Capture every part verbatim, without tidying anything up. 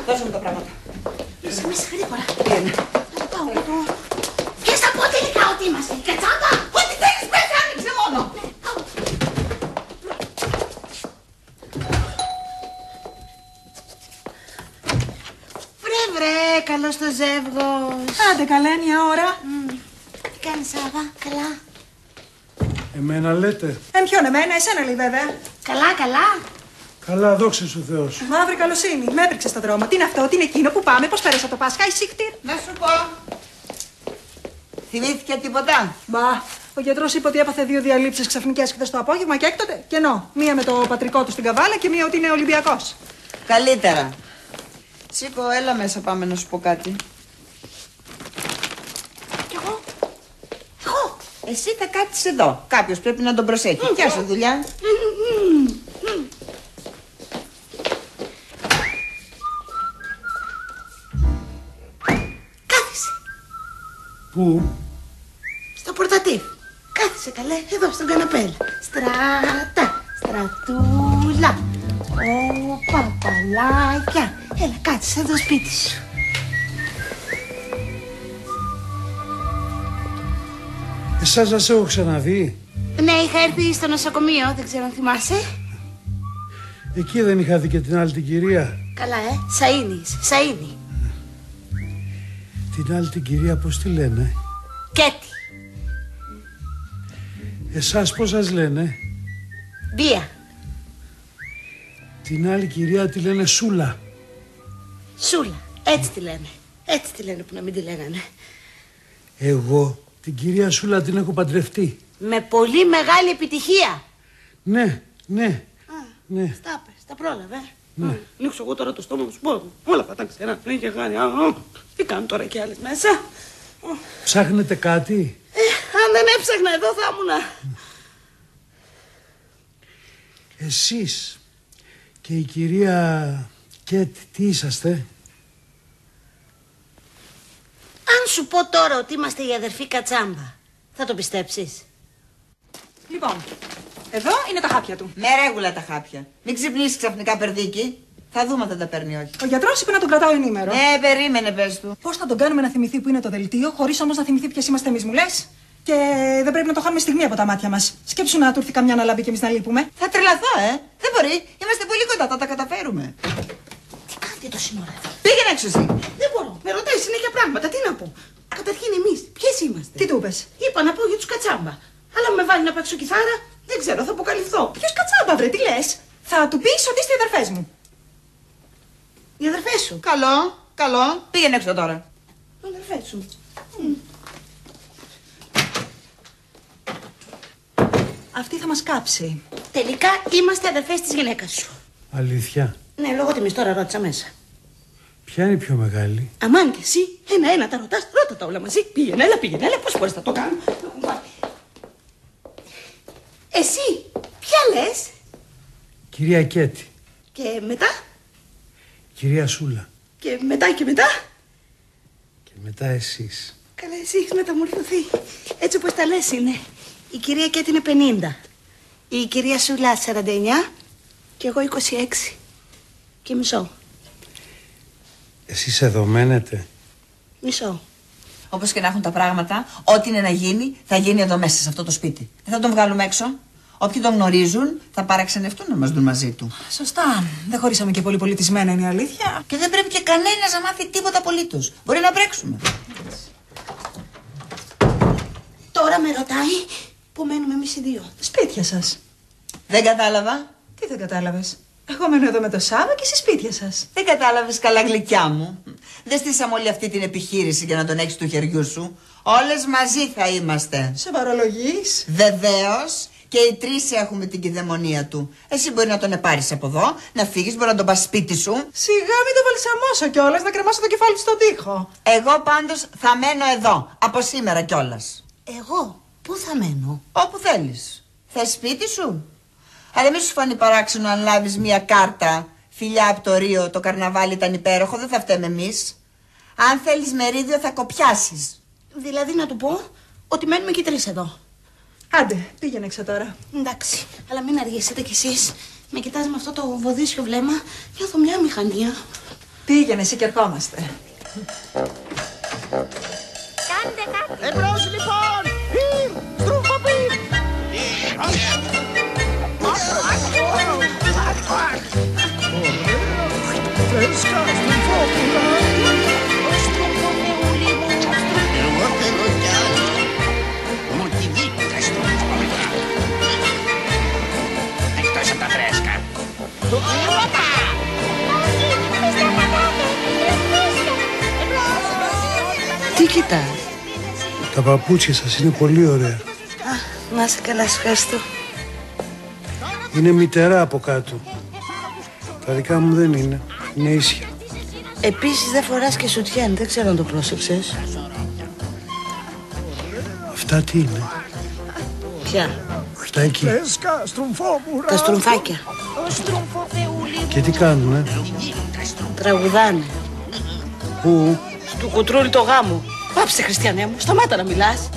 δώσε μου τα πράγματα. Είσαι μέσα γρήγορα. Πήγαινε. Να το πάω εγώ το... Ποιος θα πω τελικά ότι είμαστε, κατσάμπα! Ό,τι θέλεις πες, άνοιξε μόνο. Βρε βρε, καλώς το ζεύγος. Άντε καλά, είναι η ώρα. Mm. Τι κάνεις, Σάβα, καλά? Εμένα λέτε. Ε, ποιον εμένα, εσένα λέει βέβαια. Καλά, καλά. Καλά, δόξα σου Θεός. Μαύρη καλοσύνη, με έπριξε στον δρόμο. Τι είναι αυτό, τι είναι εκείνο που πάμε, πώς πέρασα το Πάσχα, η σύκτηρ. Να σου πω. Θυμήθηκε τίποτα? Μπα, ο γιατρός είπε ότι έπαθε δύο διαλήψεις ξαφνικές χθες το απόγευμα και έκτοτε κενό. Μία με το πατρικό του στην Καβάλα και μία ότι είναι Ολυμπιακός. Καλύτερα. Σήκω, έλα μέσα, πάμε να σου πω κάτι. Κι εγώ. Εγώ. Εσύ θα κάτσεις εδώ. Κάποιος πρέπει να τον προσέχει. Ποια σου δουλειά? Κάθισε. Πού? Στο πορτατίφ. Κάθισε καλέ, εδώ στον καναπέλ. Στράτα, στρατούλα. Ω, παπαλάκια. Έλα, κάτσε εδώ σπίτι σου. Εσάς να σε έχω ξαναδεί. Ναι, είχα έρθει στο νοσοκομείο, δεν ξέρω αν θυμάσαι. Εκεί δεν είχα δει και την άλλη την κυρία. Καλά, ε, Σαΐνη είσαι, Σαΐνη. Την άλλη την κυρία πώς τη λένε? Κέτι. Εσάς πώς σας λένε? Μπία. Την άλλη κυρία τη λένε Σούλα. Σούλα, έτσι τη λένε. Έτσι τη λένε που να μην τη λέγανε. Εγώ την κυρία Σούλα την έχω παντρευτεί. Με πολύ μεγάλη επιτυχία. Ναι, ναι, Α, ναι. στα πες, τα πρόλαβε. Ναι. Ανοίξω εγώ τώρα το στόμα μου, σου πω. Όλα αυτά τα ξέρα. Δεν είχε χάρη. Τι κάνουν τώρα και άλλες μέσα. Ψάχνετε κάτι? Ε, αν δεν έψαχνα εδώ θα ήμουνα. Εσείς και η κυρία Κέτ τι είσαστε? Αν σου πω τώρα ότι είμαστε η αδερφή Κατσάμπα, θα το πιστέψεις? Λοιπόν, εδώ είναι τα χάπια του. Με ρέγουλα τα χάπια. Μην ξυπνήσει ξαφνικά, περδίκι. Θα δούμε αν θα τα παίρνει όχι. Ο γιατρός είπε να τον κρατάω ενήμερο. Ναι, περίμενε, πες του. Πώς θα τον κάνουμε να θυμηθεί που είναι το δελτίο, χωρίς όμως να θυμηθεί ποιες είμαστε εμείς, μου λες? Και δεν πρέπει να το χάνουμε στιγμή από τα μάτια μας. Σκέψου να του έρθει καμιά να λαμπεί και εμείς να λείπουμε. Θα τρελαθώ, ε. Δεν μπορεί. Είμαστε πολύ κοντά, θα τα καταφέρουμε. Τι κάνετε το σύνορα εδώ? Πήγαινε έξω εσύ. Δεν μπορώ. Με ρωτάει συνέχεια πράγματα. Τι να πω? Καταρχήν εμείς, ποιες είμαστε? Τι του είπες? Είπα να πω για τους Κατσάμπα. Αλλά με βάλει να παίξω κιθάρα, δεν ξέρω, θα αποκαλυφθώ. Ποιος Κατσάμπα, βρε, τι λες? Θα του πεις ότι είστε οι αδερφές μου. Οι αδερφές σου. Καλό, καλό. Πήγαινε έξω τώρα. Οι αδερφές σου. Αυτή θα μας κάψει. Τελικά είμαστε αδερφές της γυναίκας σου. Αλήθεια? Ναι, λόγω τιμής τώρα ρώτησα μέσα. Ποια είναι η πιο μεγάλη? Αμάν και εσύ, ένα-ένα τα ρωτάς, ρώτα τα όλα μαζί. Πήγαινε, έλα, πήγαινε, έλα, πώς μπορείς να το κάνω. Εσύ, ποια λες? Κυρία Κέτη. Και μετά, Κυρία Σούλα. και μετά και μετά. Και μετά εσείς. Καλά, εσύ έχεις μεταμορφωθεί. Έτσι όπως τα λες είναι. Η κυρία Κέτη είναι πενήντα. Η κυρία Σούλα σαράντα εννιά. Και εγώ είκοσι έξι. Και μισό. Εσείς εδώ μένετε? Μισό. Όπως και να έχουν τα πράγματα, ό,τι είναι να γίνει, θα γίνει εδώ μέσα σε αυτό το σπίτι. Δεν θα τον βγάλουμε έξω. Όποιοι τον γνωρίζουν θα παραξενευτούν να μας δουν μαζί του. Σωστά. Δεν χωρίσαμε και πολύ πολιτισμένα, είναι η αλήθεια. Και δεν πρέπει και κανένας να μάθει τίποτα απολύτως. Μπορεί να μπρέξουμε. Τώρα με ρωτάει που μένουμε εμείς οι δύο. Σπίτια σας. Δεν κατάλαβα. Τι δεν κατάλαβες? Εγώ μένω εδώ με το Σάβα και σε σπίτια σας. Δεν κατάλαβες καλά, γλυκιά μου. Δεν στήσαμε όλη αυτή την επιχείρηση για να τον έχεις του χεριού σου. Όλες μαζί θα είμαστε. Σοβαρολογείς? Βεβαίως. Και οι τρεις έχουμε την κυδαιμονία του. Εσύ μπορεί να τον επάρεις από εδώ, να φύγεις, μπορεί να τον πας σπίτι σου. Σιγά μην το βαλσαμώσω κιόλας, να κρεμάσω το κεφάλι του στον τοίχο. Εγώ πάντως θα μένω εδώ, από σήμερα κιόλας. Εγώ, πού θα μένω? Όπου θέλεις. Θες σπίτι σου. Αλλά μη σου φανεί παράξενο αν λάβεις μια κάρτα. Φιλιά από το Ρίο, το καρναβάλι ήταν υπέροχο, δεν θα φταίμε εμείς. Αν θέλεις μερίδιο θα κοπιάσεις. Δηλαδή να του πω ότι μένουμε και οι τρεις εδώ. Άντε, πήγαινε έξω τώρα. Εντάξει, αλλά μην αργήσετε κι εσείς. Με κοιτάς με αυτό το βοδίσιο βλέμμα, νιώθω μια μηχανία. Πήγαινε εσύ και ερχόμαστε. Κάντε κάτι. Εμπρός λοιπόν! Πυρ! Στρούφο πυρ! Φρέσκα, στρουφόπουλα! Στρουφοπούλη μου. Εγώ θέλω κι άλλο. Μου τη δίκα στρουφόπουλα. Εκτός από τα φρέσκα. Όπα! Όχι, μες τα πατάτε. Τρεφίσια. Εμπρός. Τι κοιτάς? Τα παπούτσια σας είναι πολύ ωραία. Α, να είσαι καλά, σου ευχαριστώ. Είναι μητερά από κάτω. Τα δικά μου δεν είναι. Είναι ίσια. Επίσης δεν φοράς και σουτιέν, δεν ξέρω αν το πρόσεξες. Αυτά τι είναι? Ποια? Αυτά εκεί. Φρέσκα, στρουφόπουλα! Τα στρουμφάκια. Και τι κάνουνε? Τραγουδάνε. Πού? Του κουτρούλι το γάμο. Πάψε, Χριστιανέ μου, σταμάτα να μιλάς.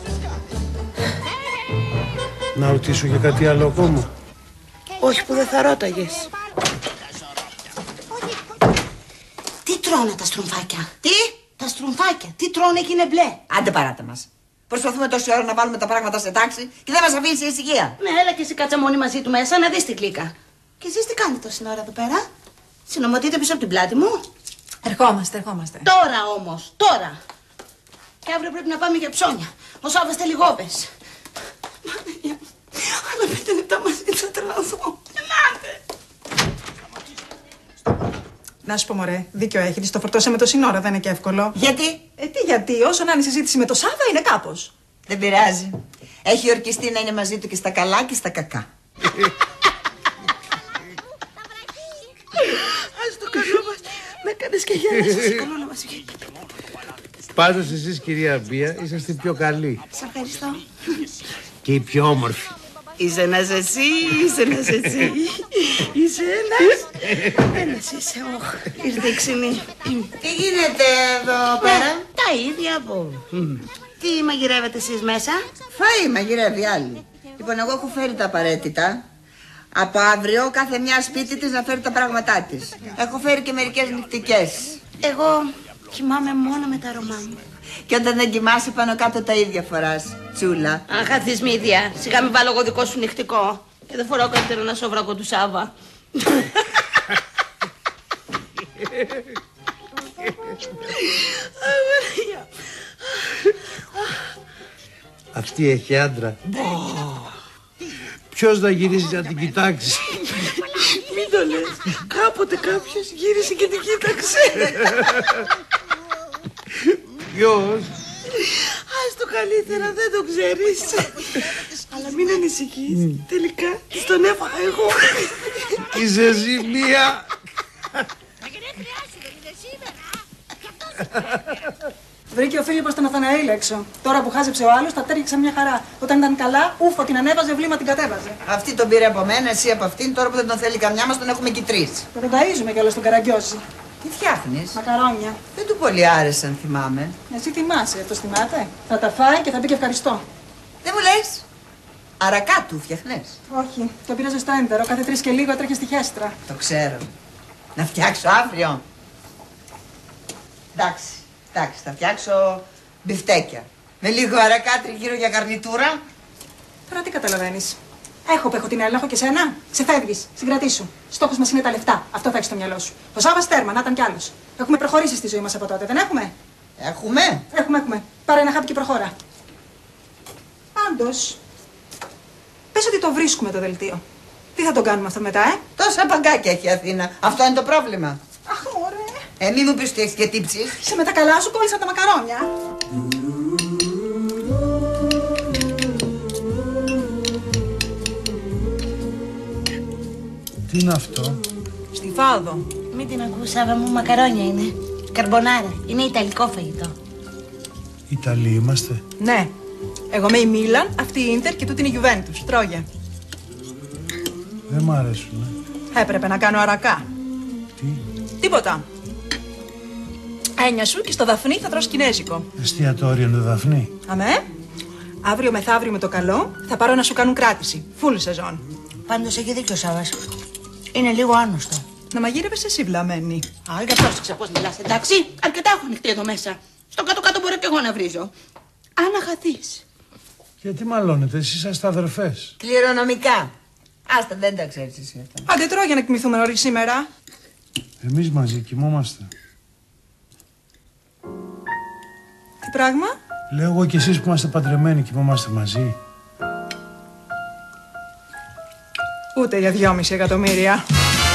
Να ρωτήσω για κάτι άλλο ακόμα? Όχι που δεν θα ρώταγες. Τι τρώνε τα στρουμφάκια? Τι? Τα στρουμφάκια, τι τρώνε και είναι μπλε? Άντε παράτα μας. Προσπαθούμε τόση ώρα να βάλουμε τα πράγματα σε τάξη και δεν μας αφήνει η ησυχία. Ναι, έλα και εσύ κάτσε μόνη μαζί του μέσα να δεις την κλίκα. Και εσείς τι κάνετε τόση ώρα εδώ πέρα? Συνομωτείτε πίσω από την πλάτη μου? Ερχόμαστε, ερχόμαστε. Τώρα όμως, τώρα. Και αύριο πρέπει να πάμε για ψώνια. Ο Σάββας τελιγόπες. Παναγία μου, αλλά πέντε λεπτά μαζί θα τρελαθώ. Ελάτε. Να σου πω, μωρέ, δίκιο έχει. Της το φορτώσαμε τόση ώρα, δεν είναι και εύκολο. Γιατί? Ε, τι γιατί, όσο να είναι η συζήτηση με το Σάββα είναι κάπως. Δεν πειράζει. Έχει ορκιστεί να είναι μαζί του και στα καλά και στα κακά. Ας το καλό μας. Με έκανες και γέλασες. Καλό να μας βγει. Πάντως εσείς, κυρία Μπία, είσαστε πιο καλοί. Σ' ευχαριστώ. Και οι πιο όμορφοι. Είσαι ένας εσύ, είσαι ένας εσύ. Είσαι ένας. Ένας είσαι, όχ. Ήρθε η ξυνή. Τι γίνεται εδώ πέρα? Τα ίδια από. Τι μαγειρεύετε εσείς μέσα? Φαΐ μαγειρεύει άλλη. Λοιπόν, εγώ έχω φέρει τα απαραίτητα. Από αύριο κάθε μια σπίτι της να φέρει τα πράγματά της. Έχω φέρει και μερικές νυχτικές. Εγώ κοιμάμαι μόνο με τα αρώμα μου. Και όταν δεν κοιμάσαι πάνω κάτω τα ίδια φοράς, τσούλα. Αχ, αθισμίδια. Σιγά μην βάλω εγώ δικό σου νυχτικό. Και δεν φοράω καλύτερο ένα σόβρακο του Σάββα. Αυτή έχει άντρα. Ποιος θα γυρίσει να την κοιτάξει? Μην το λες. Κάποτε κάποιος γύρισε και την κοίταξε. Ποιος? Ας το καλύτερα, δεν το ξέρεις. Αλλά μην ανησυχείς. Τελικά της τον έφαγα εγώ. Είσαι εσύ μία. Βρήκε ο Φίλιππος τον Αθαναήλ έξω. Τώρα που χάζεψε ο άλλος, τα τέριαξε μια χαρά. Όταν ήταν καλά, ούφο την ανέβαζε, βλήμα την κατέβαζε. Αυτή τον πήρε από μένα, εσύ από αυτήν. Τώρα που δεν τον θέλει καμιά μας, τον έχουμε και τρεις. Και τον ταΐζουμε κιόλας τον Καραγκιόζη. Τι φτιάχνεις? Μακαρόνια. Δεν του πολύ άρεσαν, θυμάμαι. Εσύ θυμάσαι, αυτός θυμάται. Θα τα φάει και θα πει και ευχαριστώ. Δεν μου λες? Αρακά του φτιαχνές? Όχι, το πήραζε στο έντερο. Κάθε τρεις και λίγο έτρεχε στη χέστρα. Το ξέρω. Να φτιάξω αύριο. Εντάξει, εντάξει, θα φτιάξω μπιφτέκια. Με λίγο αρακά τριγύρω για γαρνιτούρα. Τώρα τι καταλαβαίνεις? Έχω που έχω την έλεγχο και σένα. Ξεφεύγεις, συγκρατήσου. Στόχος μας είναι τα λεφτά. Αυτό θα έχεις στο μυαλό σου. Ο Σάββας τέρμα, να ήταν κι άλλος. Έχουμε προχωρήσει στη ζωή μας από τότε, δεν έχουμε? Έχουμε. Έχουμε, έχουμε. Πάρε ένα χάπι και προχώρα. Πάντως, πες ότι το βρίσκουμε το δελτίο. Τι θα τον κάνουμε αυτό μετά, ε? Τόσα παγκάκια έχει η Αθήνα. Αυτό είναι το πρόβλημα. Αχ, μωρέ. Ε, μη μου πεις ότι έχεις και τύψεις. Είσαι με τα καλά σου, κόλλησαν τα μακαρόνια. Τι είναι αυτό? Στιφάδο. Μην την ακούς, Σάββα μου, μακαρόνια είναι. Καρμπονάρα. Είναι ιταλικό φαγητό. Ιταλοί είμαστε? Ναι. Εγώ είμαι η Μίλαν, αυτή η Ίντερ και τούτη είναι η Γιουβέντους. Τρώγε. Δεν μ' αρέσουνε. Έπρεπε να κάνω αρακά. Τι? Τίποτα. Έννοια σου και στο Δαφνί θα τρως κινέζικο. Εστιατόριο είναι το Δαφνί? Αμέ. Αύριο μεθαύριο με το καλό θα πάρω να σου κάνουν κράτηση. Φουλ σεζόν. Πάντως έχει δίκιο ο Σάββας. Είναι λίγο άνοστο. Να μαγείρευες εσύ, βλαμμένη. Άγια, πρόσεξε πώς μιλάς, εντάξει. Αρκετά έχω ανοιχτεί εδώ μέσα. Στο κάτω-κάτω μπορώ και εγώ να βρίζω. Αν αγαθείς. Γιατί μαλώνετε, εσείς είσαστε αδερφές. Κληρονομικά. Άστα, δεν τα ξέρεις εσύ αυτά. Άντε τρώω για να κοιμηθούμε νωρίς σήμερα. Εμείς μαζί κοιμόμαστε. Τι πράγμα? Λέω εγώ και εσείς που είμαστε παντρεμένοι κοιμόμαστε μαζί. Ούτε για δυόμιση εκατομμύρια.